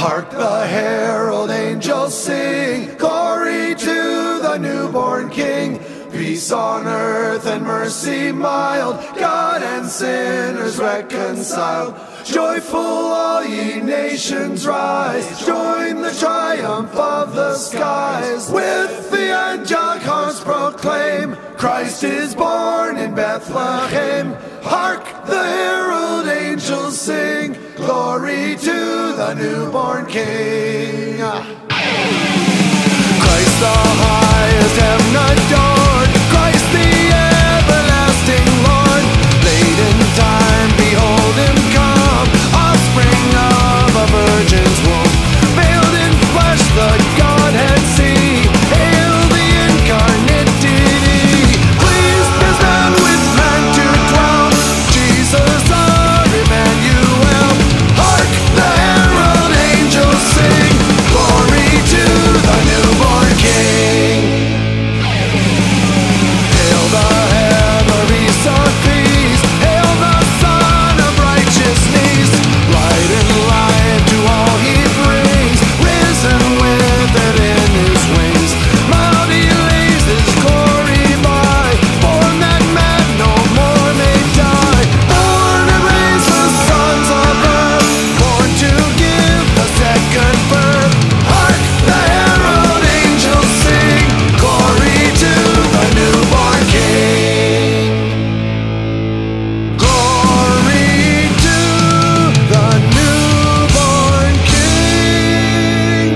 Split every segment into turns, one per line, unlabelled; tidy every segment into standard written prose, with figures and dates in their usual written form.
Hark the herald angels sing, glory to the newborn King. Peace on earth and mercy mild, God and sinners reconciled. Joyful all ye nations rise, join the triumph of the skies. With the angelic harps proclaim, Christ is born in Bethlehem. Hark the herald angels sing, glory to the newborn King. Christ the highest heaven adored, Christ the everlasting Lord. Late in time, behold him come, offspring of a virgin's womb. Veiled in flesh, the Godhead see, hail the incarnate deity. Pleased as man with man to dwell, Jesus our Emmanuel. Hark the herald angels sing, glory to the newborn King. Hail the heavenly Son of peace, hail the Son of righteousness. Light and life to all he brings, risen with it in his wings. Mild he lays his glory by, born that man no more may die. Born and raised the sons of earth, born to give the second birth. Hark the herald angels sing, glory to the newborn King. Glory to the newborn King.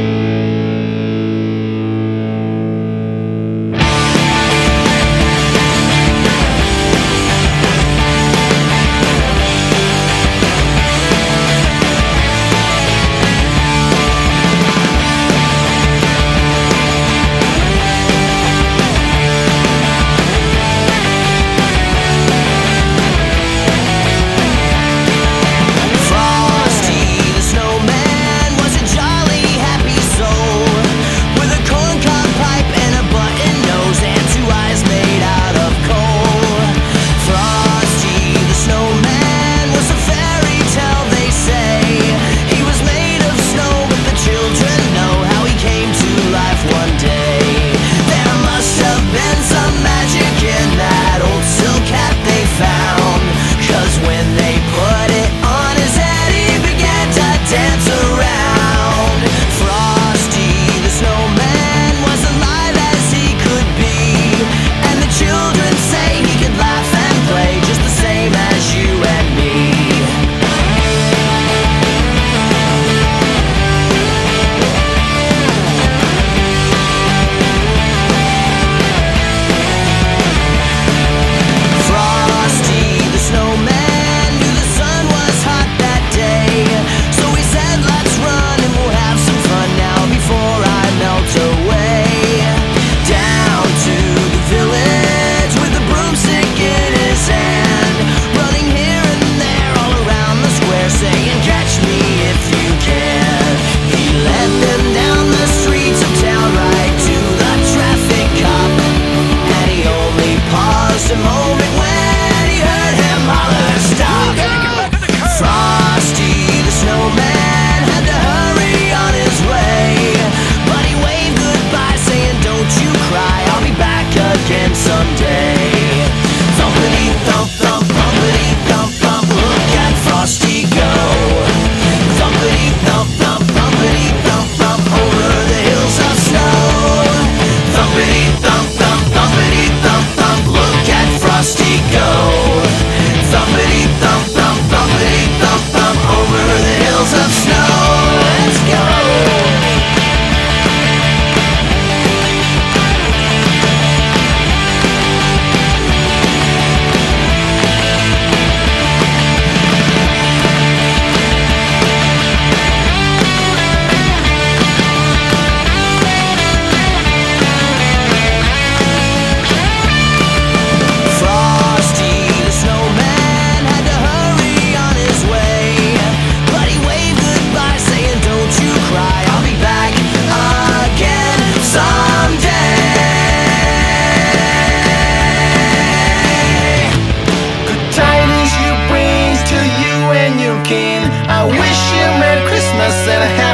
Frosty the snowman was a jolly happy soul, with a corncob pipe and a button nose and two eyes made out of coal. Frosty the snowman was a fairy tale, they say. He was made of snow, but the children know how he came to life one day. There must have been some magic in that old silk hat they found, 'cause when they put it on his head, he began to dance around. Frosty the snowman was alive as he could be, and the children say he could laugh and play just the same as you and me. Frosty the snowman knew the sun was hot that day, so he said, let's run and we'll have some fun now before I melt away. Down to the village with a broomstick in his hand, running here and there all around the square, saying, catch me if you can. He led them down the streets of town right to the traffic cop, and he only paused a moment when he heard him holler, stop! Frosty the snowman had to hurry on his way, but he waved goodbye saying, don't you cry, I'll be back again someday. Thumpity thump thump, thumpity thump thump, look at Frosty go. Thumpity thump thump, thumpity thump thump, over the hills of snow. Thumpity thump thump, thumpity thump thump, look at Frosty go. Thumpity thump thump, thumpity thump thump, over the hills of snow. Let's go! Frosty the snowman had to hurry on his way, but he waved goodbye saying, don't you cry, I'll be back again someday.
Good tidings you bring to you and your kin. I wish you Merry Christmas and a Happy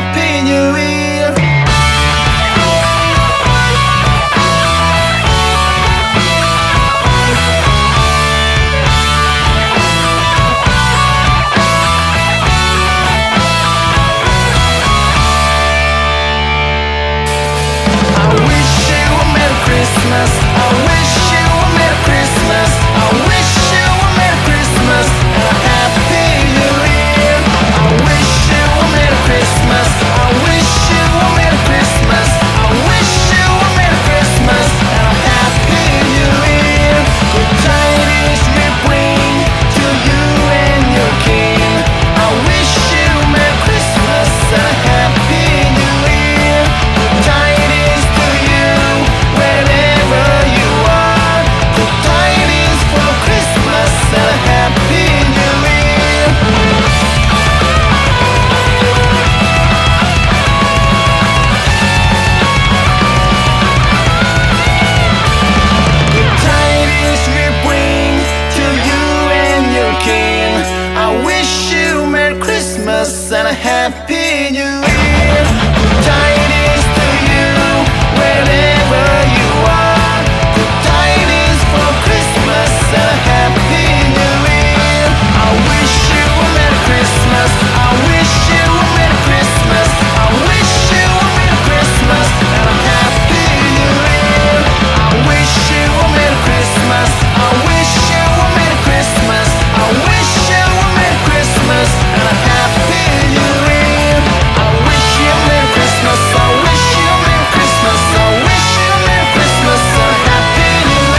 Christmas and a Happy New Year. Good tidings to you, wherever you are. Good tidings for Christmas and a Happy New Year. I wish you a Merry Christmas. I wish you a Merry Christmas. I wish you a Merry Christmas and a Happy New Year. I wish you a Merry Christmas. I wish you a Merry Christmas. I wish you a Merry Christmas and a Happy New Year. I wish you a Merry Christmas. I wish you a Merry Christmas. I wish you a Merry Christmas and a Happy New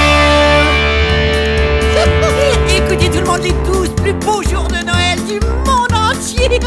Year.
Écoutez tout le monde, les 12 plus beaux jours de Noël du monde entier.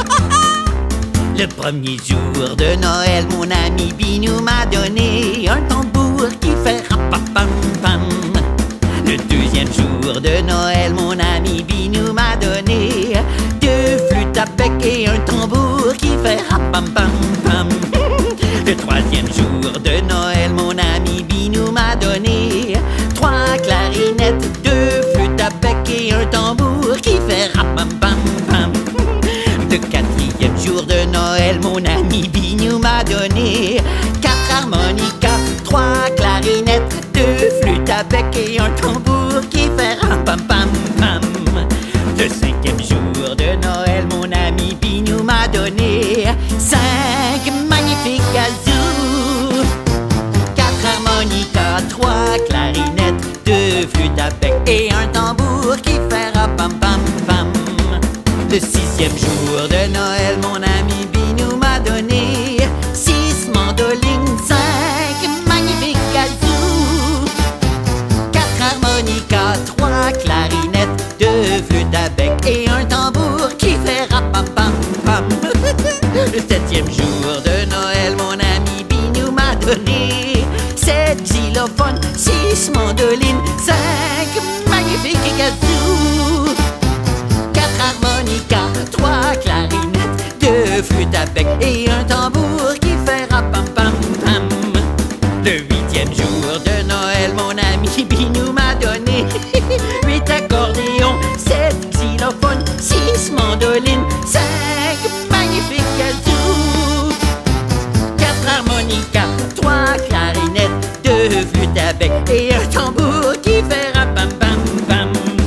Le premier jour de Noël, mon ami Binou m'a donné un tambour qui fait rapapam-pam. Le deuxième jour de Noël, mon ami Binou m'a donné deux flûtes à bec et un tambour qui fait rapam-pam-pam. Le troisième jour de Noël, mon ami Binou m'a donné trois clarinettes, deux flûtes à bec et un tambour qui fait rapam-pam-pam. Le quatrième jour de Noël, mon ami Binou m'a donné quatre harmonicas, trois clarinettes, deux flûtes à bec et un tambour qui fait ram-pam-pam-pam. Le cinquième jour de Noël, mon ami Binou m'a donné cinq magnifiques kazoo, quatre harmonicas, trois clarinettes, deux flûtes à bec et un tambour qui fait ram-pam-pam-pam. Le sixième jour de Noël, mon ami Binou m'a donné six mandolines, cinq magnifiques kazoo, quatre harmonicas, trois clarinettes, deux flûtes à bec et un tambour qui fait rapapam-pam. Le septième jour de Noël, mon ami Binou m'a donné sept xylophones, six mandolines, cinq magnifiques kazoo, harmonica, trois clarinettes, deux flûtes à bec et un tambour qui fait rapam-pam-pam. Le huitième jour de Noël, mon ami Binou m'a donné huit accordéons, sept xylophones, six mandolines, cinq magnifiques kazoo, quatre harmonicas, trois clarinettes, deux flûtes à bec et un tambour qui fait rapam-pam-pam.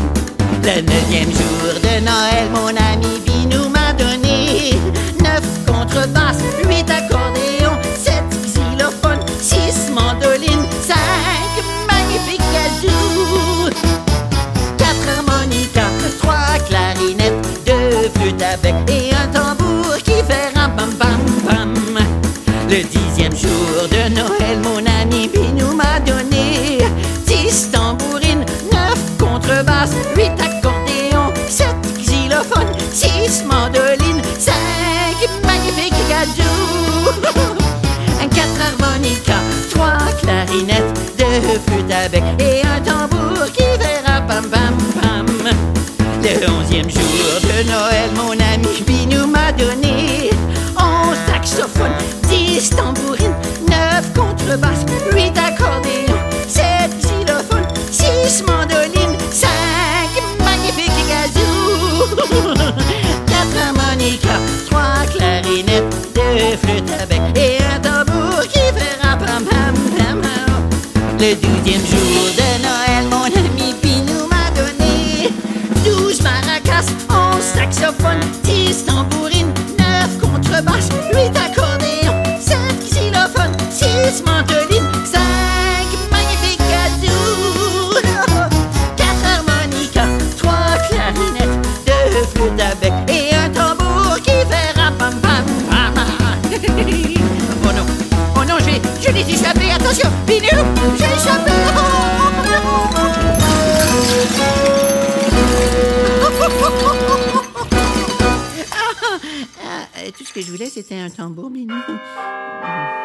Le neuvième jour de Noël, mon ami Binou m'a donné neuf contrebasses, huit accordéons, sept xylophones, six mandolines, cinq magnifiques kazoo, quatre harmonicas, trois clarinettes, deux flûtes à bec et un tambour qui fait ram-pam-pam-pam. Le dixième jour de Noël, mon ami Binou m'a donné dix tambourines, neuf contrebasses, huit accordéons, sept xylophones, six mandolines, cinq magnifiques kazoo, quatre harmonicas, trois clarinettes, deux flûtes à bec et un tambour qui fait rapam-pam-pam. Le onzième jour de Noël, mon ami Binou m'a donné onze saxophones, dix tambourines, neuf contrebasses, huit accordéons, sept xylophones, six mandolines, cinq magnifiques kazoo, quatre harmonicas, trois clarinettes, deux flûtes à bec et un tambour qui fait rapam-pam-pam. Le douzième jour de Noël, mon ami Binou m'a donné douze maracas, onze saxophones, dix tambourines, neuf contrebasses, huit accordéons, sept xylophones, six mandolines, cinq magnifiques kazoo, quatre harmonicas, trois clarinettes, deux flûtes à bec et un tambour qui fait rapam-pam-pam. Oh non, je l'ai échappé, attention, Binou, je l'ai échappé. Tout ce que je voulais, c'était un tambour, Binou.